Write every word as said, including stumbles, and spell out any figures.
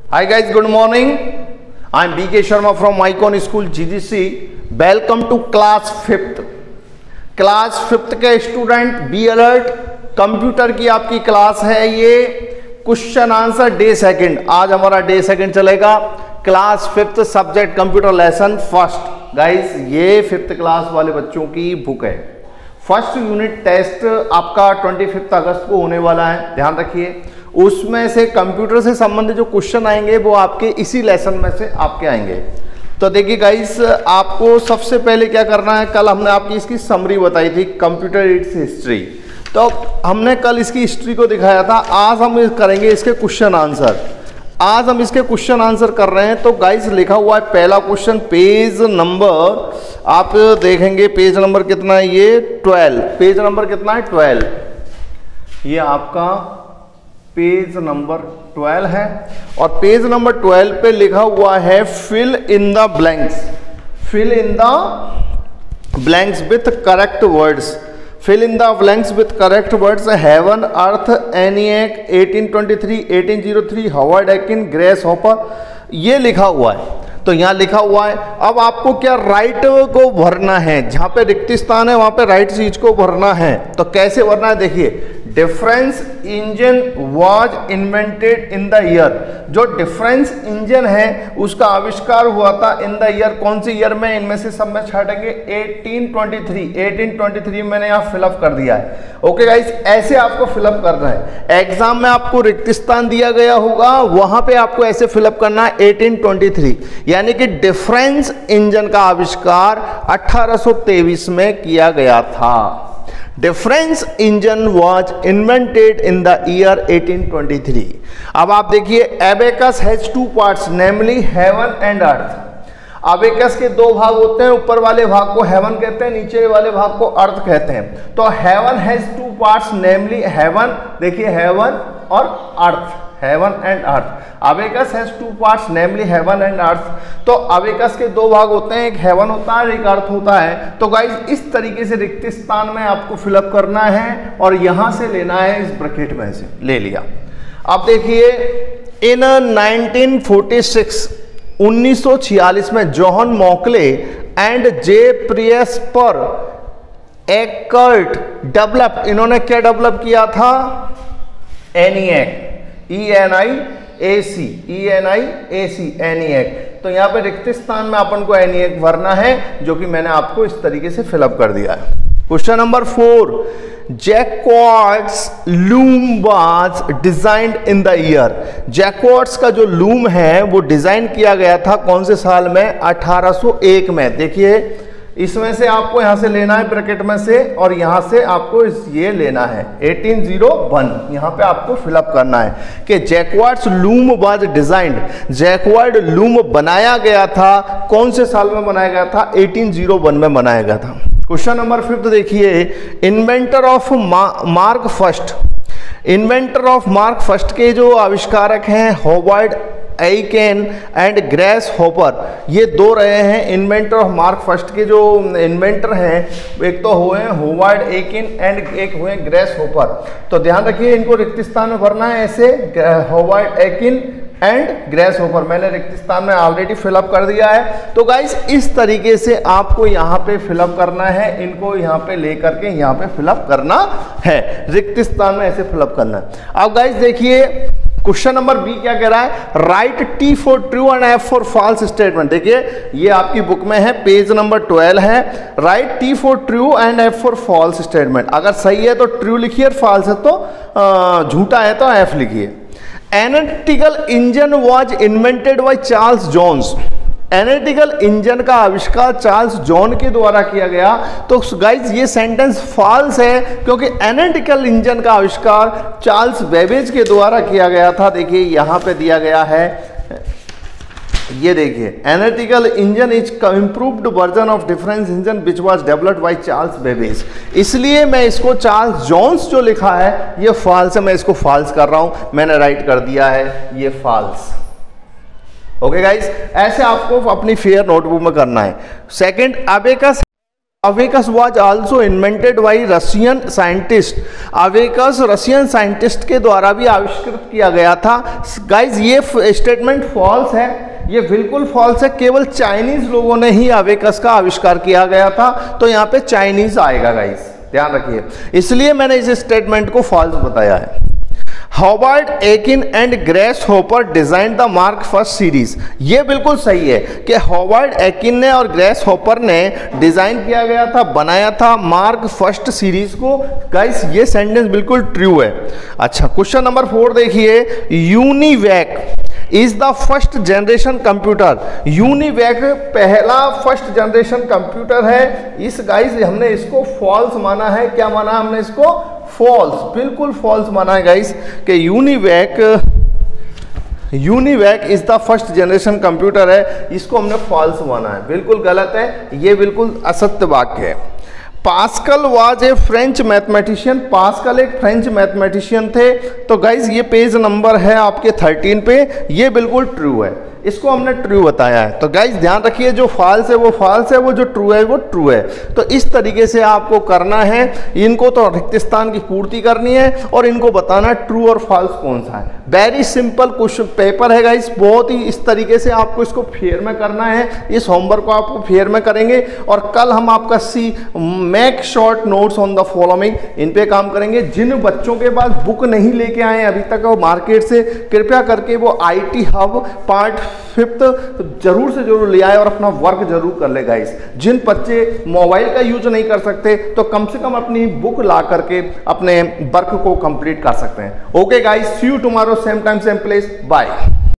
Hi guys, good morning. I am B K Sharma from Icon School G G C. Welcome to class fifth. Class fifth के student be alert, computer की आपकी class है ये। Question answer day second, आज हमारा day second चलेगा। Class fifth subject computer lesson first. Guys ये fifth class वाले बच्चों की बुक है। फर्स्ट यूनिट टेस्ट आपका ट्वेंटी फिफ्थ अगस्त को होने वाला है, ध्यान रखिए। उसमें से कंप्यूटर से संबंधित जो क्वेश्चन आएंगे वो आपके इसी लेसन में से आपके आएंगे। तो देखिए गाइस, आपको सबसे पहले क्या करना है, कल हमने आपकी इसकी समरी बताई थी, कंप्यूटर इट्स हिस्ट्री। तो हमने कल इसकी हिस्ट्री को दिखाया था। आज हम करेंगे इसके क्वेश्चन आंसर। आज हम इसके क्वेश्चन आंसर कर रहे हैं। तो गाइस लिखा हुआ है पहला क्वेश्चन, पेज नंबर आप देखेंगे, पेज नंबर कितना है ये, ट्वेल्व। पेज नंबर कितना है, ट्वेल्व। ये आपका पेज नंबर ट्वेल्व है और पेज नंबर ट्वेल्व पे लिखा हुआ है fill in the blanks. Fill in the blanks with correct words. Fill in the blanks with correct words. Heaven, earth, ENIAC, eighteen twenty three, eighteen o three, Howard Aiken, Grace Hopper, ये लिखा हुआ है। तो यहाँ लिखा हुआ है। अब आपको क्या राइट को भरना है, जहाँ पे रिक्त स्थान है वहाँ पे राइट चीज को भरना है। तो कैसे भरना है, देखिए, difference engine was invented in the year. जो डिफरेंस इंजन है उसका आविष्कार हुआ था इन द ईयर। कौन सी ईयर में, इनमें से सब में छाटेंगे eighteen twenty three. Eighteen twenty three मैंने यहाँ फिलअप कर दिया है। ओके गाइस, ऐसे आपको फिलअप करना है। एग्जाम में आपको रिक्त स्थान दिया गया होगा, वहां पे आपको ऐसे फिलअप करना है एटीन ट्वेंटी थ्री। यानी कि डिफरेंस इंजन का आविष्कार अठारह सौ तेईस में किया गया था। Difference engine was invented in the year eighteen twenty three. अब आप देखिए, abacus has two parts, namely heaven and earth. Abacus के दो भाग होते हैं, ऊपर वाले भाग को हेवन कहते हैं, नीचे वाले भाग को अर्थ कहते हैं। तो heaven has two parts, namely heaven, देखिए हेवन और earth, heaven and earth. Abacus has two parts, namely heaven and earth. तो अबेकस के दो भाग होते हैं, एक हेवन होता है, एक अर्थ होता है। तो गाइस इस तरीके से रिक्त स्थान में आपको फिलअप करना है और यहां से लेना है, इस ब्रैकेट में से ले लिया। अब देखिए, इन नाइनटीन फोर्टी सिक्स, उन्नीस सौ छियालीस में John Mauchly and J Presper Eckert develop, इन्होंने क्या डेवलप किया था, ENIAC, E N I A C, E N I A C, ENIAC. तो यहाँ पे रिक्त स्थान में अपन को एनिएक भरना है, जो कि मैंने आपको इस तरीके से फिलअप कर दिया है। Question number four, Jacquard's loom was designed in the year. Jacquard's का जो लूम है वो डिजाइन किया गया था कौन से साल में, अठारह सौ एक में। देखिए इसमें से आपको यहां से लेना है ब्रैकेट में से, और यहां से आपको इस ये लेना है एटीन ओ वन। यहां पे आपको फिलअप करना है कि Jacquard's loom was designed. Jacquard loom बनाया गया था, कौन से साल में बनाया गया था, एटीन ओ वन में बनाया गया था। क्वेश्चन नंबर फिफ्थ देखिए, inventor of Mark first. Inventor of Mark first के जो आविष्कारक हैं Howard Aiken and Grace Hopper, ये दो रहे हैं इन्वेंटर ऑफ मार्क फर्स्ट के। जो इन्वेंटर हैं एक तो हुए हावर्ड एकिन एंड एक हुए ग्रेस हॉपर। तो ध्यान रखिए, इनको रिक्त स्थान में भरना है ऐसे, Howard Aiken and Grace Hopper. मैंने रिक्त स्थान में ऑलरेडी फिलअप कर दिया है। तो गाइस इस तरीके से आपको यहाँ पे फिलअप करना है, इनको यहाँ पे लेकर के यहाँ पे फिलअप करना है, रिक्त स्थान में ऐसे फिलअप करना है। अब गाइस देखिए, क्वेश्चन नंबर बी क्या कह रहा है, write T for true and F for false statement. देखिए ये आपकी बुक में है, पेज नंबर ट्वेल्व है। Write T for true and F for false statement. अगर सही है तो ट्रू लिखिए, फॉल्स है तो झूठा है तो एफ लिखिए। Analytical engine was invented by Charles Jones. Analytical engine का आविष्कार चार्ल्स जॉन के द्वारा किया गया। तो गाइज ये सेंटेंस फॉल्स है, क्योंकि एनालिटिकल इंजन का आविष्कार चार्ल्स बेबेज के द्वारा किया गया था। देखिए यहाँ पे दिया गया है, ये देखिए, analytical engine is improved version of difference engine which was developed by Charles Babbage. इसलिए मैं इसको चार्ल्स जॉन्स जो लिखा है ये फॉल्स है, मैं इसको फॉल्स कर रहा हूं, मैंने राइट कर दिया है ये फॉल्स। ओके गाइस, ऐसे आपको अपनी फेयर नोटबुक में करना है। Second, abacus abacus was also invented by Russian scientist. Abacus Russian scientist के द्वारा भी आविष्कृत किया गया था। गाइज ये स्टेटमेंट फॉल्स है, ये बिल्कुल फॉल्स है। केवल चाइनीज लोगों ने ही अवेकस का आविष्कार किया गया था, तो यहाँ पे चाइनीज आएगा गाइज, ध्यान रखिए, इसलिए मैंने इस स्टेटमेंट को फॉल्स बताया है। Howard Aiken and Grace Hopper design the Mark first series, ये बिल्कुल सही है कि हॉवर्ड एकिन ने और ग्रेस होपर ने डिजाइन किया गया था, बनाया था मार्क फर्स्ट सीरीज को। गाइस ये सेंटेंस बिल्कुल ट्रू है। अच्छा, क्वेश्चन नंबर फोर देखिए, UNIVAC is the first generation computer. UNIVAC पहला फर्स्ट जनरेशन कंप्यूटर है। इस गाइस हमने इसको फॉल्स माना है। क्या माना हमने इसको? फॉल्स, बिल्कुल फॉल्स माना है गाइस कि UNIVAC UNIVAC is the first generation computer है, इसको हमने फॉल्स माना है, बिल्कुल गलत है, ये बिल्कुल असत्य वाक्य है। Pascal was a French mathematician, Pascal एक फ्रेंच मैथमेटिशियन थे। तो गाइज ये पेज नंबर है आपके थर्टीन पे, ये बिल्कुल ट्रू है, इसको हमने ट्रू बताया है। तो गाइज ध्यान रखिए, जो फॉल्स है वो फॉल्स है, वो जो ट्रू है वो ट्रू है। तो इस तरीके से आपको करना है, इनको तो रिक्त स्थान की पूर्ति करनी है और इनको बताना ट्रू और फॉल्स कौन सा है। वेरी सिंपल क्वेश्चन पेपर है गाइज, बहुत ही इस तरीके से आपको इसको फेयर में करना है। इस होमवर्क को आपको फेयर में करेंगे और कल हम आपका C make short notes on the following, इन पे काम करेंगे। जिन बच्चों के पास बुक नहीं लेके आए अभी तक वो मार्केट से, कृपया करके वो I T hub part fifth जरूर से जरूर ले आए और अपना वर्क जरूर कर ले गाइस। जिन बच्चे मोबाइल का यूज नहीं कर सकते तो कम से कम अपनी बुक ला करके अपने वर्क को कंप्लीट कर सकते हैं। Okay guys, see you tomorrow same time same place, bye.